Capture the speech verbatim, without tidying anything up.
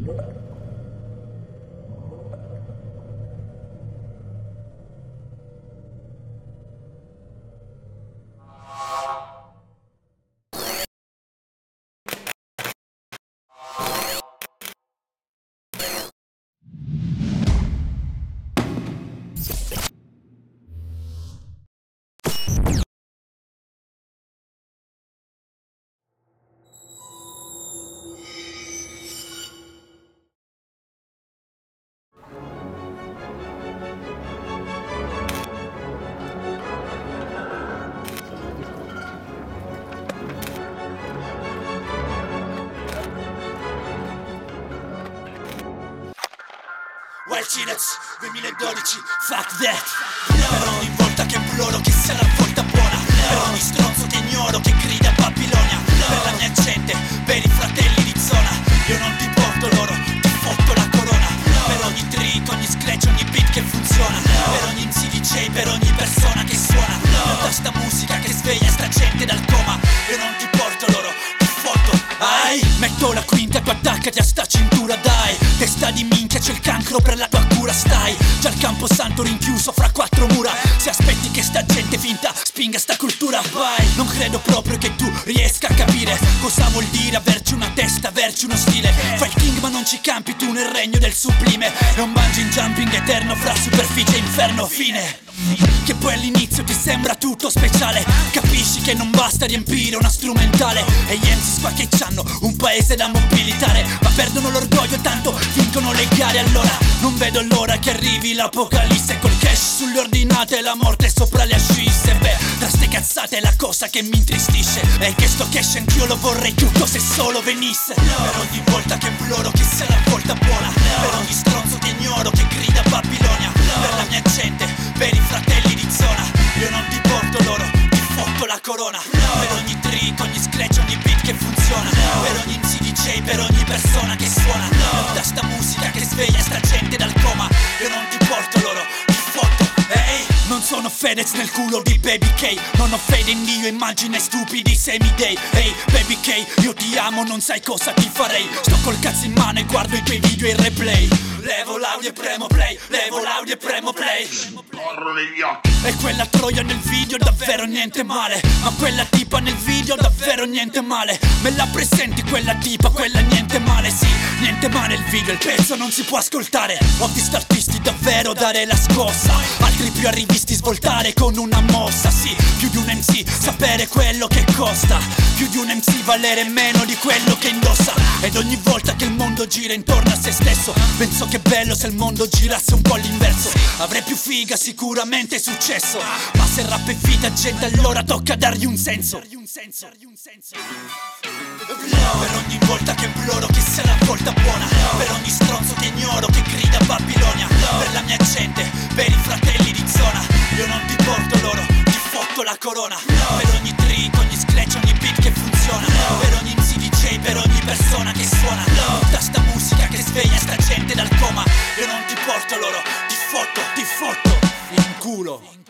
Wild Chillets duemiladodici, fuck that. Per ogni volta che imploro che sia la volta buona, per ogni stronzo che ignoro che grida Babilonia, per la mia gente, per i fratelli di zona, io non ti porto loro, ti fotto la corona. Per ogni trick, ogni scratch, ogni beat che funziona, per ogni M C D J, per ogni persona che suona, tutta sta musica che sveglia sta gente dal coma, io non ti porto loro, ti fotto. Ai, metto la quinta e tu attaccati a sta cintura, dai. Testa di minchia, c'è il cancro per la tua cura, stai già al camposanto rinchiuso fra quattro mura. Se aspetti che sta gente finta spinga sta cultura, vai. Non credo proprio che tu riesca a capire cosa vuol dire averci una testa, averci uno stile. Fai il king ma non ci campi tu nel regno del sublime. È un bungee jumping eterno fra superficie e inferno, fine. Che poi all'inizio ti sembra tutto speciale, capisci che non basta riempire una strumentale. E gli M C qua che c'hanno un paese da mobilitare, ma perdono l'orgoglio e tanto vincono le gare. Allora non vedo l'ora che arrivi l'apocalisse, col cash sulle ordinate e la morte sopra le ascisse. Beh, tra ste cazzate la cosa che mi intristisce è che sto cash anch'io lo vorrei tutto se solo venisse. Per ogni volta che imploro che sia la volta buona, per ogni stronzo che ignoro che grida Babilonia, per la mia gente, per i fratelli di zona, io non ti porto loro, ti fotto la corona. Per ogni trick, ogni scratch, ogni beat che funziona, per ogni M C D J, per ogni persona che suona, tutta sta musica che sveglia sta gente dal coma, io non ti porto loro, ti fotto. Ehi, non sono Fedez nel culo di Baby K, non ho fede in Dio, immagina i stupidi semi-day. Ehi, Baby K, io ti amo, non sai cosa ti farei. Sto col cazzo in mano e guardo i tuoi video e il replay. Levo l'audio e premo play, levo l'audio e premo play. Corro negli occhi. E quella troia nel video davvero niente male, ma quella tipa nel video davvero niente male. Me la presenti quella tipa, quella niente male, sì, niente male il video, il pezzo non si può ascoltare. Ho visto artisti davvero dare la scossa, altri più arrivisti svoltare con una mossa. Sì, più di un M C sapere quello che costa, più di un M C valere meno di quello che indossa. Ed ogni volta che il mondo gira intorno a se stesso penso che bello se il mondo girasse un po' all'inverso. Avrei più figa sicuramente successo, ma se rap è vita gente allora tocca dargli un senso. Per ogni volta che imploro che sia la volta buona, per ogni stronzo che ignoro che grida Babilonia, per la mia gente, per i fratelli di zona, io non ti porto loro, ti fotto la corona. Per ogni trick, ogni scratch, ogni beat che funziona, per ogni M C D J, per ogni persona che suona, tutta sta musica che sveglia sta gente dal coma, io non ti porto loro, ti fotto, ti fotto in culo.